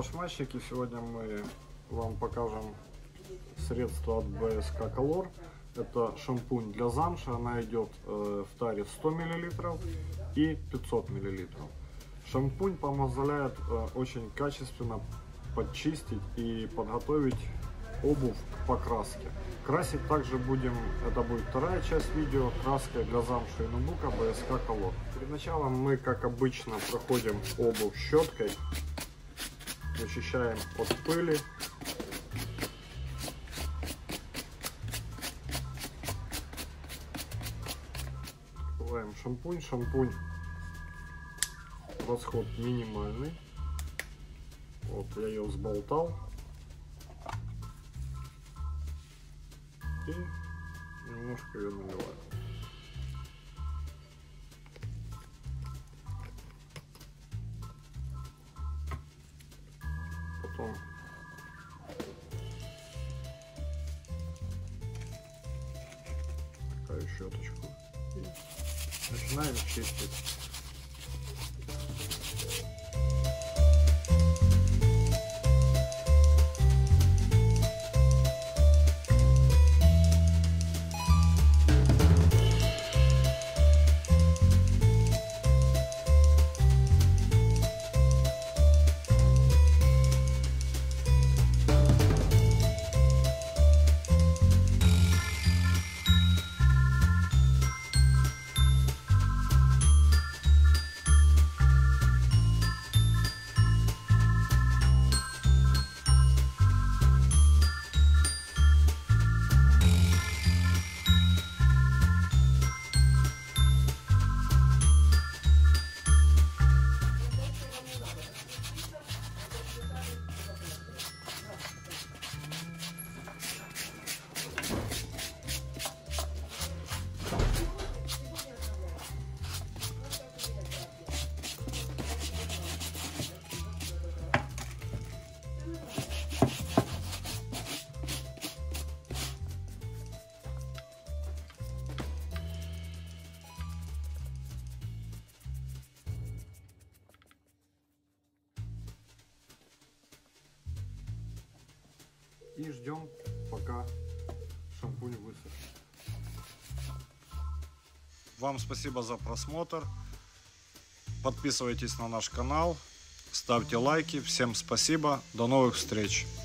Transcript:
башмачники. Сегодня мы вам покажем средство от BSK Color. Это шампунь для замши. Она идет в таре 100 мл и 500 мл. Шампунь позволяет очень качественно подчистить и подготовить обувь к покраске. Красить также будем, это будет вторая часть видео, краской для замши и нубука BSK Color. Перед началом мы, как обычно, проходим обувь щеткой, вычищаем от пыли. Открываем шампунь. Шампунь, расход минимальный. Вот я ее взболтал. И немножко ее наливаю. Потом такую щеточку. И начинаем чистить. И ждем, пока шампунь высохнет. Вам спасибо за просмотр. Подписывайтесь на наш канал, ставьте лайки. Всем спасибо. До новых встреч.